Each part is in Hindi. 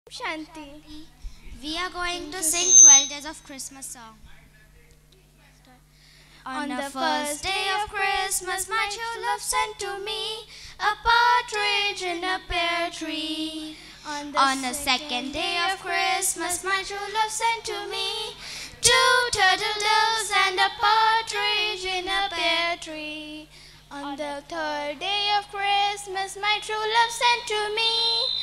Shanti. We are going to sing 12 Days of Christmas song. On the first day of Christmas, my true love sent to me a partridge in a pear tree. On the second day of Christmas, my true love sent to me two turtle doves and a partridge in a pear tree. On the third day of Christmas, my true love sent to me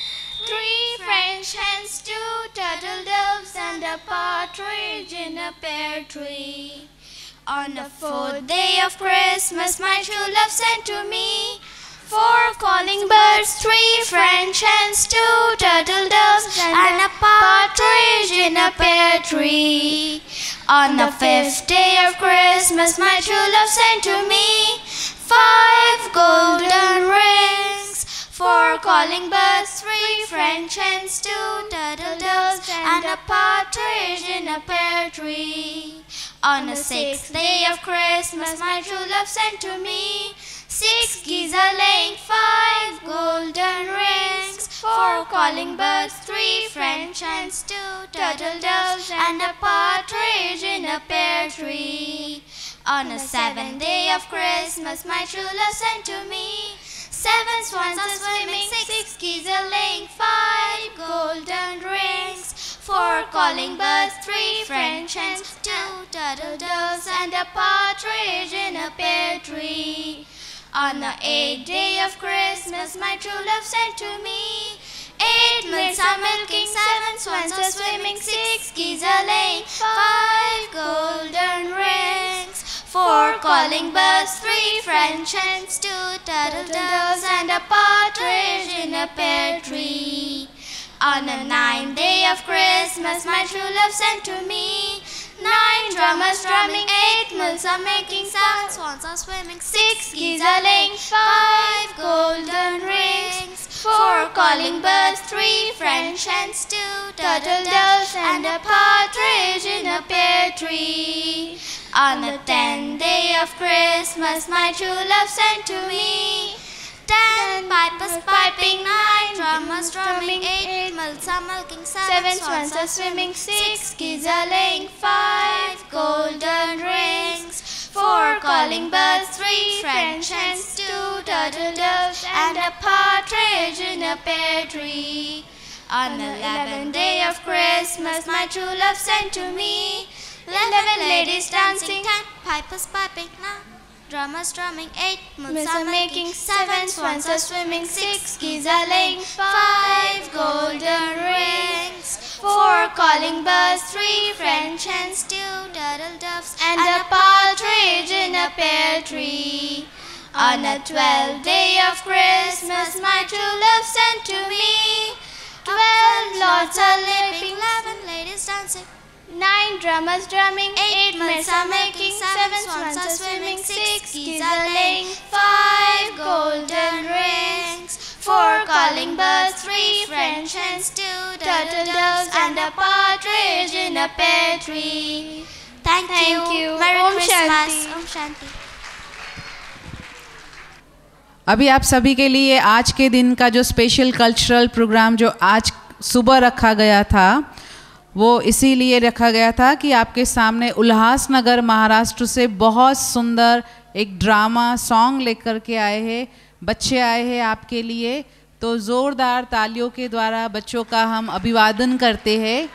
three French hens, two turtle doves, and a partridge in a pear tree. On the fourth day of Christmas, my true love sent to me four calling birds, three French hens, two turtle doves, and a partridge in a pear tree. On the fifth day of Christmas, my true love sent to me five golden rings, four calling birds, three French hens, two turtle doves, and a partridge in a pear tree. On the sixth day of Christmas, my true love sent to me six geese are laying, five golden rings, four calling birds, three French hens, two turtle doves, and a partridge in a pear tree. On the seventh day of Christmas, my true love sent to me seven swans are swimming, six geese are laying, five golden rings, four calling birds, three French hens, two turtle doves, and a partridge in a pear tree. On the eighth day of Christmas, my true love sent to me eight mills are milking, seven swans are swimming, six geese are laying, five golden rings, four calling birds, three French hens, two turtle doves, and a partridge in a pear tree. On the ninth day of Christmas, my true love sent to me nine drummers drumming, eight mills are making, seven swans are swimming, six geese are laying, five golden rings, four calling birds, three French hens, two turtle doves, and a partridge in a pear tree. On the 10th day of Christmas, my true love sent to me 10 pipers piping, 9 drummers drumming, 8 mills are milking, 7 swans are swimming, 6 geese are laying, 5 golden rings, 4 calling birds, 3 French hens, 2 turtle doves, and a partridge in a pear tree. On the 11th day of Christmas, my true love sent to me 11 ladies dancing, 10 pipers piping, 9 drummers drumming, 8 mills are making, 7 swans are swimming, 6 geese are laying, 5 golden rings, 4 calling birds, 3 French hens, 2 turtle doves, and a partridge in a pear tree. On the 12th day of Christmas, my true love sent to me 12 lords are leaping, 11 ladies dancing, 9 drummers drumming, 8 mills are making, 7 swans are swimming, 6 geese are laying, 5 golden rings, 4 calling birds, 3 French hens, 2 turtle doves, and a partridge in a pear tree. Thank you. Merry Om Christmas. Shanti. Om Shanti. अभी आप सभी के लिए आज के दिन का जो स्पेशल कल्चरल प्रोग्राम जो आज सुबह रखा गया था वो इसीलिए रखा गया था कि आपके सामने उल्हासनगर महाराष्ट्र से बहुत सुंदर एक ड्रामा सॉन्ग लेकर के आए हैं, बच्चे आए हैं आपके लिए। तो ज़ोरदार तालियों के द्वारा बच्चों का हम अभिवादन करते हैं।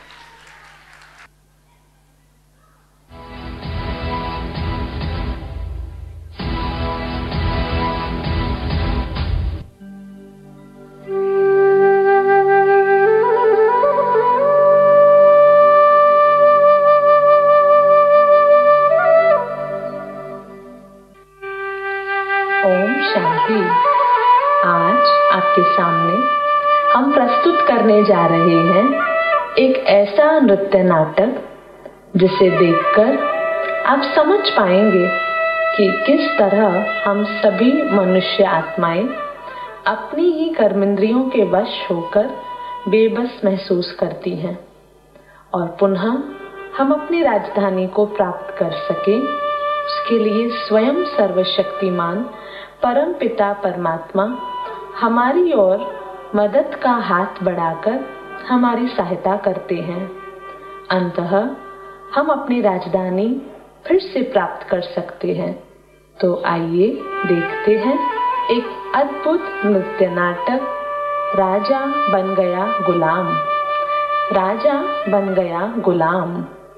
शांति। आज आपके सामने हम प्रस्तुत करने जा रहे हैं एक ऐसा नृत्य नाटक जिसे देखकर आप समझ पाएंगे कि किस तरह हम सभी मनुष्य आत्माएं अपनी ही कर्मेंद्रियों के वश होकर बेबस महसूस करती हैं और पुनः हम अपनी राजधानी को प्राप्त कर सकें, उसके लिए स्वयं सर्वशक्तिमान परम पिता परमात्मा हमारी ओर मदद का हाथ बढ़ाकर हमारी सहायता करते हैं। अंततः हम अपनी राजधानी फिर से प्राप्त कर सकते हैं। तो आइए देखते हैं एक अद्भुत नृत्य नाटक, राजा बन गया गुलाम। राजा बन गया गुलाम।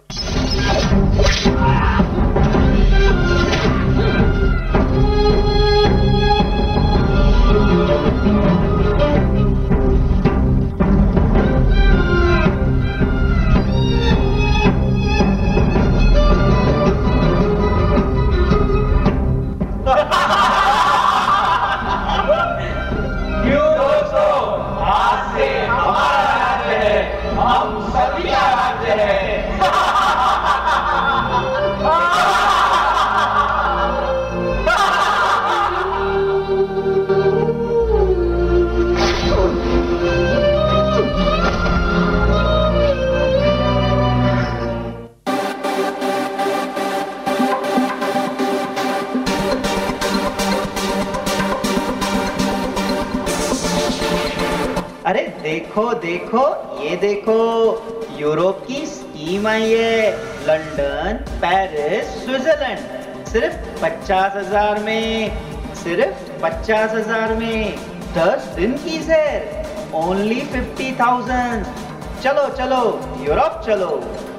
अरे देखो देखो, ये देखो, यूरोप की स्कीम आई है। लंदन, पेरिस, स्विट्जरलैंड, सिर्फ 50,000 में, सिर्फ 50,000 में 10 दिन की सैर, ओनली 50,000। चलो चलो यूरोप चलो।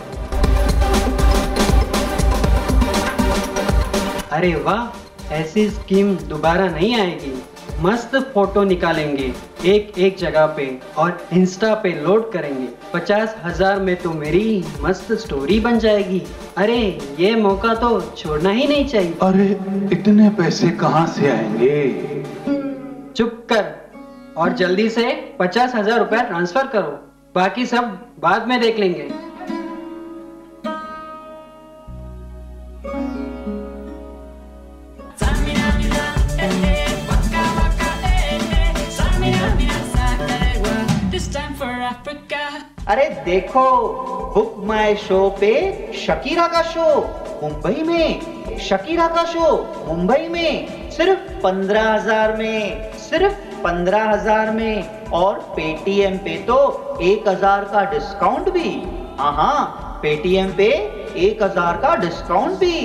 अरे वाह, ऐसी स्कीम दोबारा नहीं आएगी। मस्त फोटो निकालेंगे एक एक जगह पे और इंस्टा पे लोड करेंगे। 50,000 में तो मेरी मस्त स्टोरी बन जाएगी। अरे ये मौका तो छोड़ना ही नहीं चाहिए। अरे इतने पैसे कहाँ से आएंगे? चुप कर और जल्दी से 50,000 रुपया ट्रांसफर करो, बाकी सब बाद में देख लेंगे। अरे देखो, बुक माई शो पे शकीरा का शो मुंबई में, शकीरा का शो मुंबई में सिर्फ 15,000 में, सिर्फ 15,000 में। और पेटीएम पे तो 1,000 का डिस्काउंट भी। हाँ, पेटीएम पे 1,000 का डिस्काउंट भी।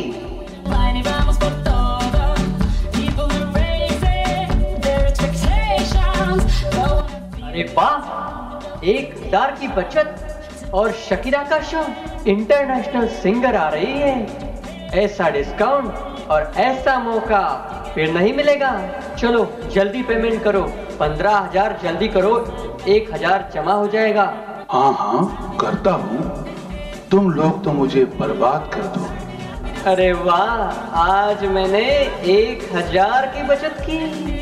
अरे वाह, 1,000 की बचत और शकीरा का शो। इंटरनेशनल सिंगर आ रही है, ऐसा डिस्काउंट और ऐसा मौका फिर नहीं मिलेगा। चलो जल्दी पेमेंट करो, 15,000 जल्दी करो, 1,000 जमा हो जाएगा। हाँ हाँ करता हूँ, तुम लोग तो मुझे बर्बाद कर दो। अरे वाह, आज मैंने 1,000 की बचत की।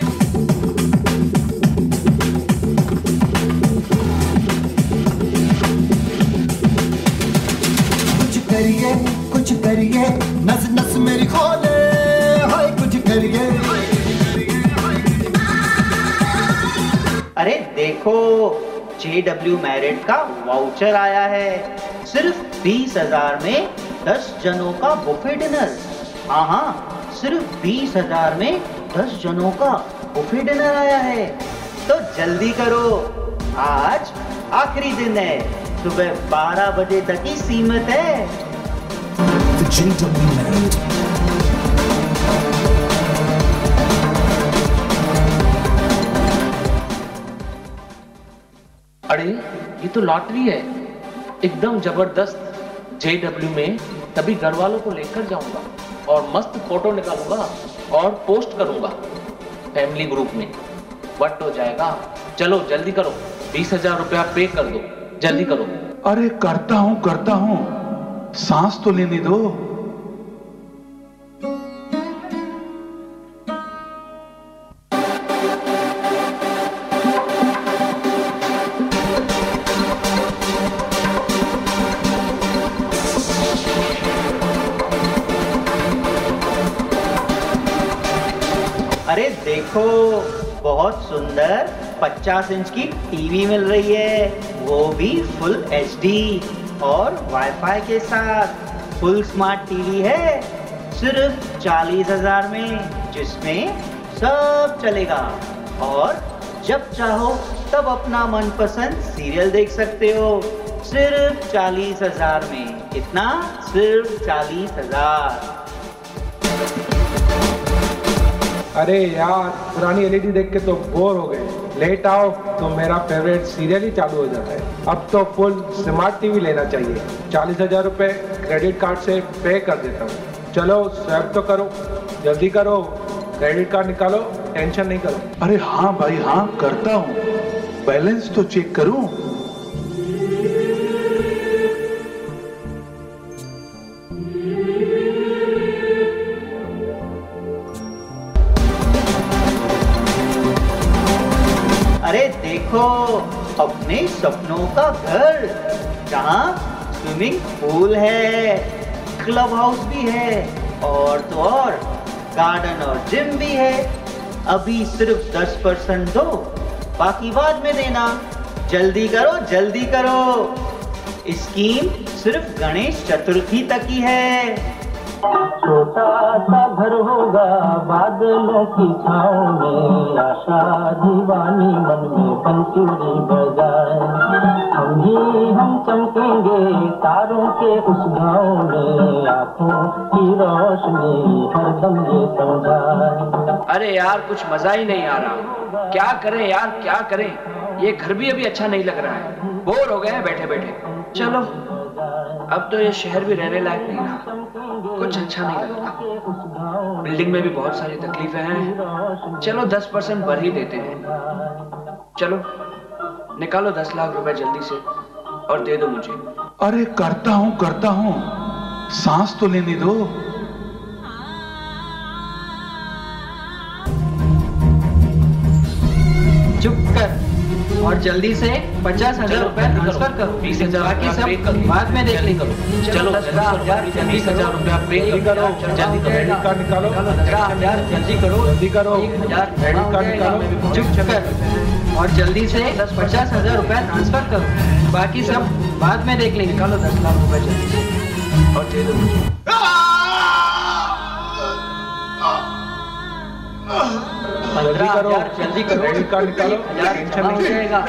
कुछ करिए, नस नस मेरी खोले, हाय कुछ करिए। अरे देखो, JW मैरिट का वाउचर आया है। सिर्फ 20,000 में 10 जनों का बुफे डिनर। हाँ, सिर्फ 20,000 में 10 जनों का बुफे डिनर आया है। तो जल्दी करो, आज आखिरी दिन है, सुबह 12 बजे तक ही सीमित है। JW Marriott. अरे ये तो लॉटरी है, एकदम जबरदस्त। JW में तभी घर वालों को लेकर जाऊंगा और मस्त फोटो निकालूंगा और पोस्ट करूंगा फैमिली ग्रुप में। वट हो जाएगा। चलो जल्दी करो, 20,000 रुपया पे कर दो, जल्दी करो। अरे करता हूँ, सांस तो लेने दो। अरे देखो, बहुत सुंदर 50 इंच की टीवी मिल रही है, वो भी फुल HD और वाईफाई के साथ। फुल स्मार्ट टीवी है, सिर्फ 40,000 में, जिसमें सब चलेगा और जब चाहो तब अपना मनपसंद सीरियल देख सकते हो सिर्फ 40,000 में। कितना? सिर्फ 40,000। अरे यार, पुरानी एलईडी देख के तो बोर हो गए। लेट आओ तो मेरा फेवरेट सीरियल ही चालू हो जाता है। अब तो फुल स्मार्ट टीवी लेना चाहिए। 40,000 रुपए क्रेडिट कार्ड से पे कर देता हूँ। चलो स्वैप तो करो, जल्दी करो, क्रेडिट कार्ड निकालो, टेंशन नहीं करो। अरे हाँ भाई हाँ, करता हूँ। बैलेंस तो चेक करूं। अरे देखो, अपने सपनों का घर, जहाँ स्विमिंग पूल है, क्लब हाउस भी है, और तो और गार्डन और जिम भी है। अभी सिर्फ 10% दो, बाकी बाद में देना। जल्दी करो, जल्दी करो। स्कीम सिर्फ गणेश चतुर्थी तक ही है। छोटा सा घर होगा बादलों की छाँव में, आशा दीवानी मन में बंसुरी बजाए। हम चमकेंगे तारों के उस गाँव में, आँखों की रोशनी हरदम ये समझाए। अरे यार, कुछ मजा ही नहीं आ रहा। क्या करें यार, क्या करें? ये घर भी अभी अच्छा नहीं लग रहा है। बोर हो गए हैं बैठे बैठे। चलो, अब तो ये शहर भी रहने लायक नहीं रहा। कुछ अच्छा नहीं लगता। बिल्डिंग में भी बहुत सारी तकलीफें हैं। चलो 10% भर ही देते हैं। चलो निकालो 10 लाख रुपए जल्दी से और दे दो मुझे। अरे करता हूँ, सांस तो लेने दो। चुप कर और जल्दी से 50,000 रुपए ट्रांसफर करो। 20,000 बाकी सब बाद में देख लेंगे। चलो 20,000 रुपया पे करो, जल्दी क्रेडिट कार्ड निकालो। 15,000 जल्दी करो, जल्दी करो, 1,000 क्रेडिट कार्ड निकालो। चुप कर और जल्दी से 50,000 रुपया ट्रांसफर करो। बाकी सब बाद में देख लेंगे। निकालो 10 लाख रुपए जल्दी से और दे दो मुझे। 15,000 जल्दी करो, क्रेडिट कार्ड निकालो, टेंशन नहीं जाएगा।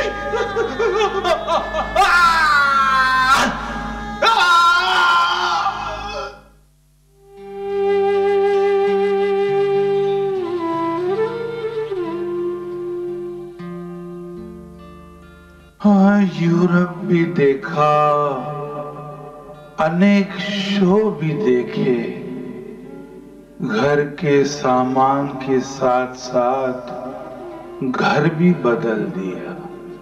हाँ, यूरोप भी देखा, अनेक शो भी देखे, घर के सामान के साथ साथ घर भी बदल दिया,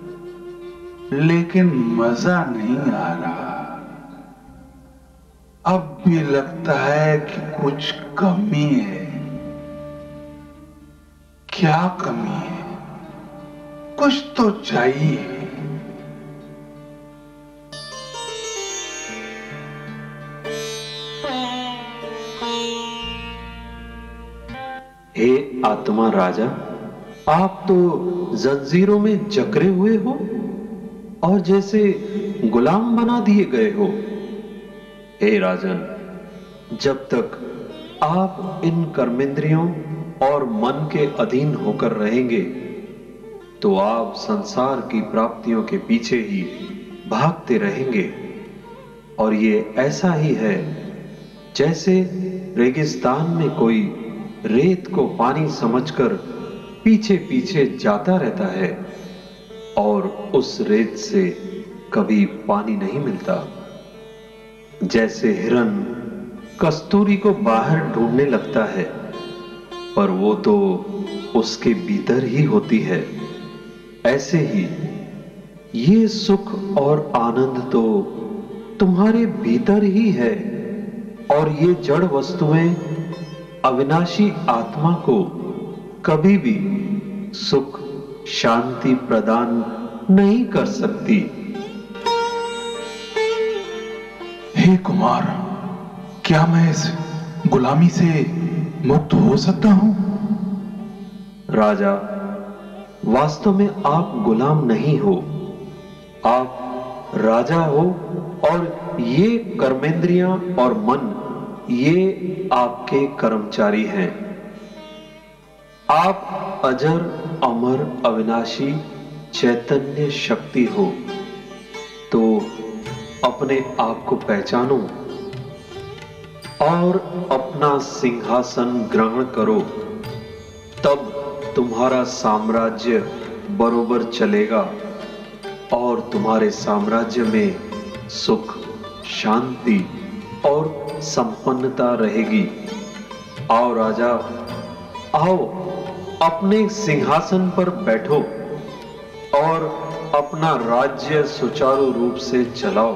लेकिन मजा नहीं आ रहा। अब भी लगता है कि कुछ कमी है। क्या कमी है? कुछ तो चाहिए। हे आत्मा राजा, आप तो जंजीरों में जकड़े हुए हो और जैसे गुलाम बना दिए गए हो। हे राजन, जब तक आप इन कर्मेंद्रियों और मन के अधीन होकर रहेंगे तो आप संसार की प्राप्तियों के पीछे ही भागते रहेंगे। और ये ऐसा ही है जैसे रेगिस्तान में कोई रेत को पानी समझकर पीछे पीछे जाता रहता है और उस रेत से कभी पानी नहीं मिलता। जैसे हिरन कस्तूरी को बाहर ढूंढने लगता है पर वो तो उसके भीतर ही होती है, ऐसे ही ये सुख और आनंद तो तुम्हारे भीतर ही है। और ये जड़ वस्तुएं अविनाशी आत्मा को कभी भी सुख शांति प्रदान नहीं कर सकती। हे कुमार, क्या मैं इस गुलामी से मुक्त हो सकता हूं? राजा, वास्तव में आप गुलाम नहीं हो, आप राजा हो और ये कर्मेंद्रियां और मन ये आपके कर्मचारी हैं। आप अजर अमर अविनाशी चैतन्य शक्ति हो तो अपने आप को पहचानो और अपना सिंहासन ग्रहण करो, तब तुम्हारा साम्राज्य बरोबर चलेगा और तुम्हारे साम्राज्य में सुख, शांति और संपन्नता रहेगी। आओ राजा, आओ अपने सिंहासन पर बैठो और अपना राज्य सुचारू रूप से चलाओ।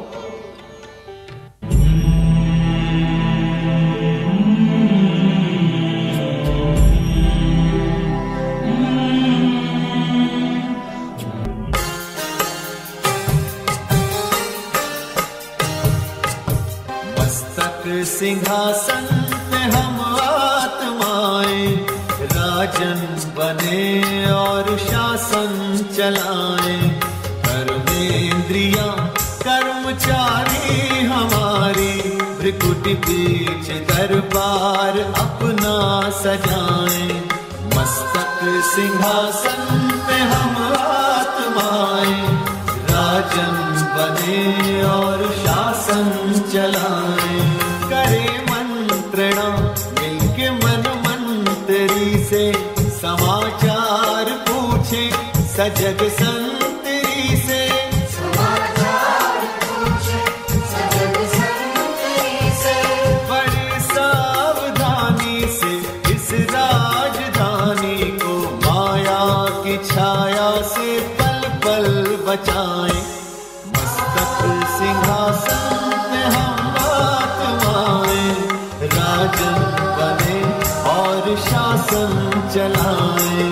मस्तक सिंहासन पे हम आत्माएं राजन बने और शासन चलाएं। कर्मेंद्रियां कर्मचारी हमारी भृकुटी बीच दरबार अपना सजाएं। मस्तक सिंहासन पे हम आत्माएं राजन बने और शासन चलाएं। करे मंत्रणा मिलके मन मंत्री से समाचार पूछे सजग संतरी से। समाचार पूछे सजग संतरी से। बड़ी सावधानी से इस राजधानी को माया की छाया से पल पल बचाएं। मस्तक सिंहासन पे हम आत्माएं राजन बने और शासन चलाएं।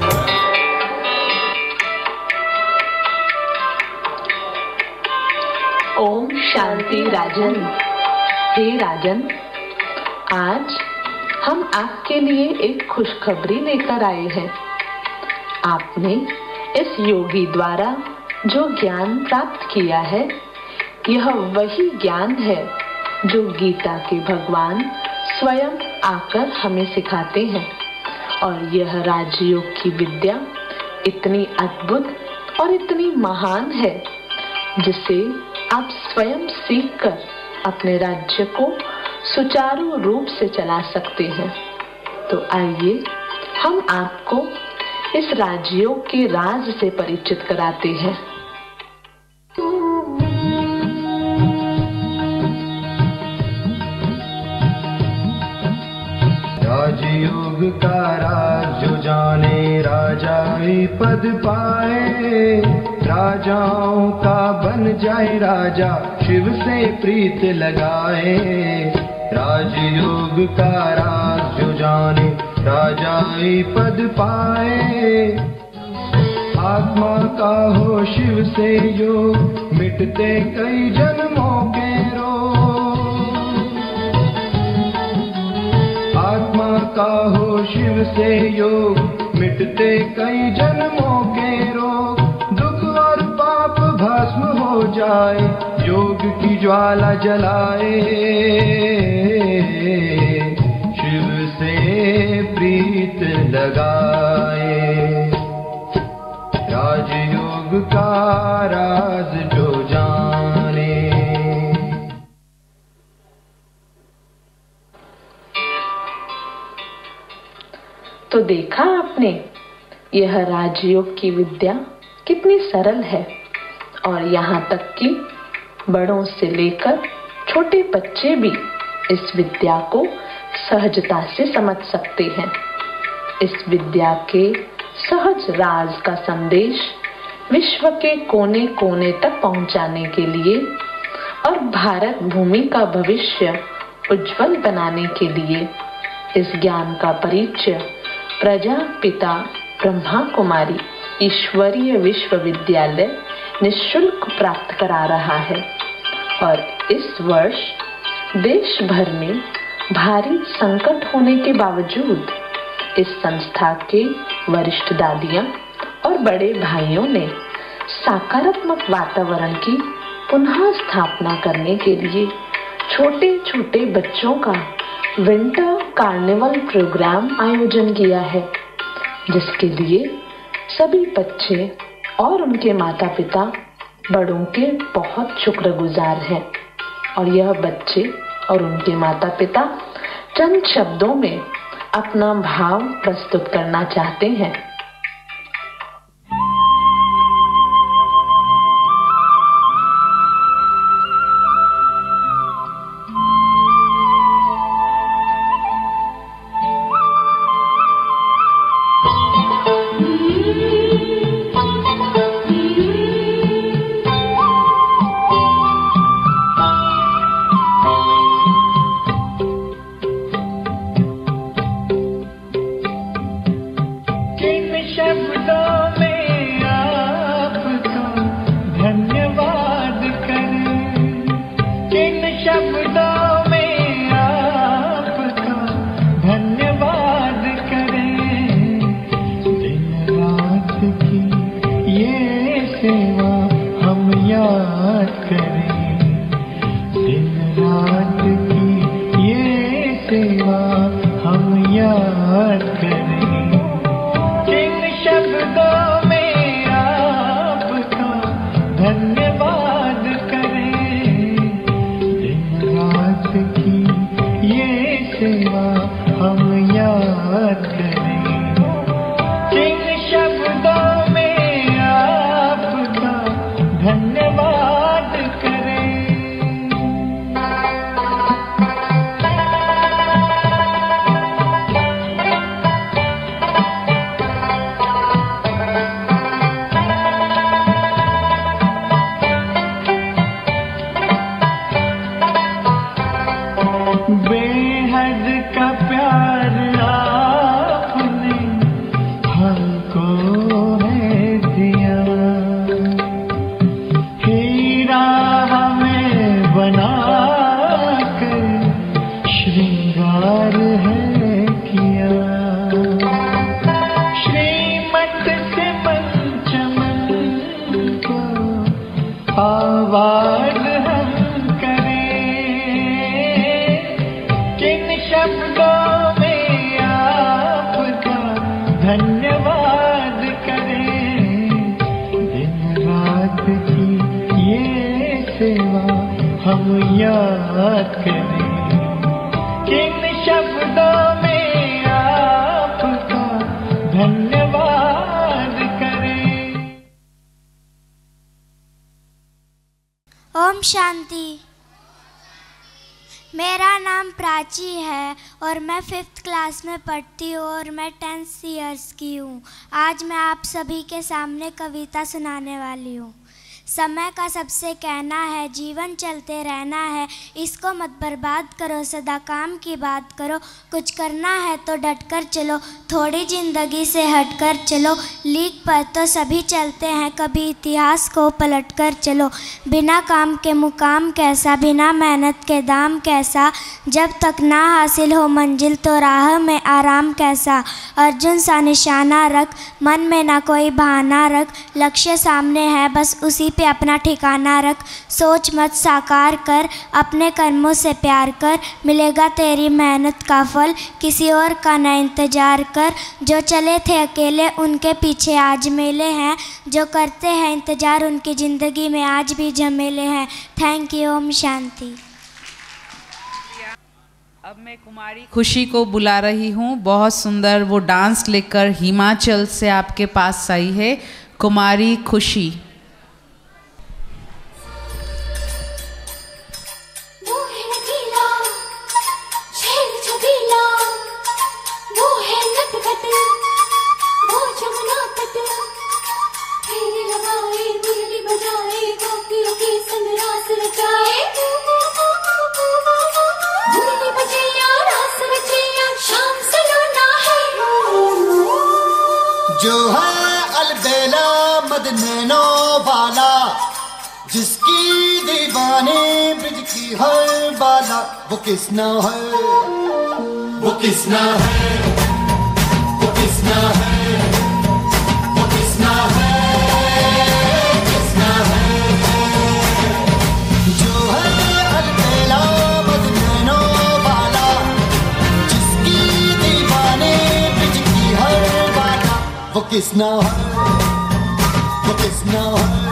ओम शांति राजन। हे राजन, आज हम आपके लिए एक खुशखबरी लेकर आए हैं। आपने इस योगी द्वारा जो ज्ञान प्राप्त किया है, यह वही ज्ञान है जो गीता के भगवान स्वयं आकर हमें सिखाते हैं। और यह राजयोग की विद्या इतनी अद्भुत और इतनी महान है जिसे आप स्वयं सीखकर अपने राज्य को सुचारू रूप से चला सकते हैं। तो आइए हम आपको इस राजयोग के राज से परिचित कराते हैं। राजयोग का राज जो जाने राजाई पद पाए। राजाओं का बन जाए राजा शिव से प्रीत लगाए। राजयोग का राज जो जाने राजाई पद पाए। आत्मा का हो शिव से योग मिटते कई जन्मों के रोग। आत्मा का हो शिव से योग मिटते कई जन्मों के रोग। दुख और पाप भस्म हो जाए योग की ज्वाला जलाए। शिव से प्रीत लगाए। राजयोग का राज जो जाने। तो देखा आपने, यह राजयोग की विद्या कितनी सरल है और यहाँ तक कि बड़ों से लेकर छोटे बच्चे भी इस विद्या को सहजता से समझ सकते हैं। इस विद्या के सहज राज का संदेश विश्व के कोने कोने तक पहुंचाने के लिए और भारत भूमि का भविष्य उज्जवल बनाने के लिए इस ज्ञान का परिचय प्रजापिता ब्रह्मा कुमारी ईश्वरीय विश्वविद्यालय निःशुल्क प्राप्त करा रहा है। और इस वर्ष देश भर में भारी संकट होने के बावजूद इस संस्था के वरिष्ठ दादियां और बड़े भाइयों ने सकारात्मक वातावरण की पुनः स्थापना करने के लिए छोटे छोटे बच्चों का विंटर कार्निवल प्रोग्राम आयोजन किया है, जिसके लिए सभी बच्चे और उनके माता पिता बड़ों के बहुत शुक्रगुजार हैं। और यह बच्चे और उनके माता पिता चंद शब्दों में अपना भाव प्रस्तुत करना चाहते हैं। ओम शांति। मेरा नाम प्राची है और मैं 5th क्लास में पढ़ती हूँ और मैं 10 ईयर्स की हूँ। आज मैं आप सभी के सामने कविता सुनाने वाली हूँ। समय का सबसे कहना है जीवन चलते रहना है, इसको मत बर्बाद करो, सदा काम की बात करो, कुछ करना है तो डट कर चलो, थोड़ी जिंदगी से हट कर चलो, लीक पर तो सभी चलते हैं, कभी इतिहास को पलट कर चलो, बिना काम के मुकाम कैसा, बिना मेहनत के दाम कैसा, जब तक ना हासिल हो मंजिल तो राह में आराम कैसा, अर्जुन सा निशाना रख, मन में ना कोई बहाना रख, लक्ष्य सामने है बस उसी पे अपना ठिकाना रख, सोच मत साकार कर, अपने कर्मों से प्यार कर, मिलेगा तेरी मेहनत का फल, किसी और का न इंतजार कर, जो चले थे अकेले उनके पीछे आज मेले हैं, जो करते हैं इंतजार उनकी ज़िंदगी में आज भी झमेले हैं। Thank you. ओम शांति। अब मैं कुमारी खुशी को बुला रही हूँ। बहुत सुंदर वो डांस लेकर हिमाचल से आपके पास आई है कुमारी खुशी। जो है अलबेला मदनैनो वाला, जिसकी दीवानी ब्रिज की हर बाला, वो किसना है, वो किसना है, वो किसना है, वो किसना है, किसना है। जो है अलबेला मदनैनो वाला, जिसकी दीवानी ब्रिज की हर बाला, वो किसना है, वो किसना है